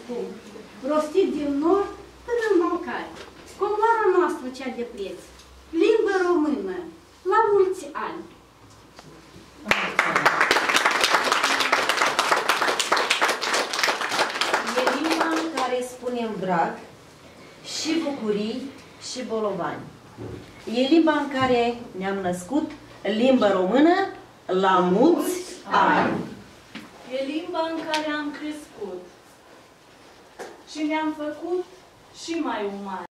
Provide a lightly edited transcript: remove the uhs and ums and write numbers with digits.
spun, rostit din nord până în Balcani. Comoara noastră cea de preț, limba română, la mulți ani! E limba în care spunem drag și bucurii și bolovani. E limba în care ne-am născut, limba română, la mulți ani. E limba în care am crescut și ne-am făcut și mai umani.